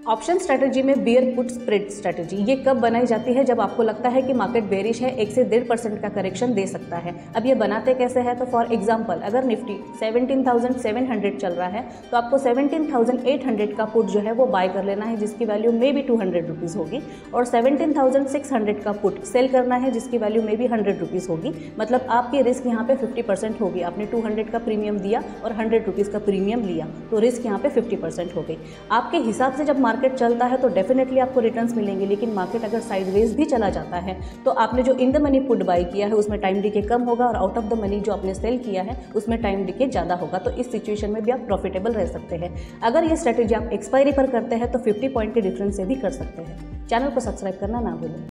Option strategy में bear put spread strategy ये कब बनाई जाती है? जब आपको लगता है कि मार्केट बेरिश है, 1 से 1.5% का करेक्शन दे सकता है। अब ये बनाते कैसे है? तो फॉर एग्जांपल अगर निफ्टी 17,700 चल रहा है तो आपको 17,800 का पुट जो है वो बाय कर लेना है, जिसकी वैल्यू मे बी 200 रुपीज़ होगी, और 17,600 का पुट सेल करना है जिसकी वैल्यू मे बी 100 रुपीज़ होगी। मतलब आपकी रिस्क यहाँ पे 50% होगी। आपने 200 का प्रीमियम दिया और 100 रुपीज़ का प्रीमियम लिया तो रिस्क यहाँ पे 50% हो गई। आपके हिसाब से जब मार्केट चलता है तो डेफिनेटली आपको रिटर्न्स मिलेंगे, लेकिन मार्केट अगर साइडवेज भी चला जाता है तो आपने जो in the money put buy किया है उसमें टाइम डिके कम होगा और आउट ऑफ द मनी जो आपने सेल किया है उसमें टाइम डिके ज़्यादा होगा। तो इस सिचुएशन में भी आप प्रॉफिटेबल रह सकते हैं। अगर ये स्ट्रेटेजी आप एक्सपायरी पर करते हैं तो 50 पॉइंट के डिफरेंस से भी कर सकते हैं। चैनल को सब्सक्राइब करना ना भूलें।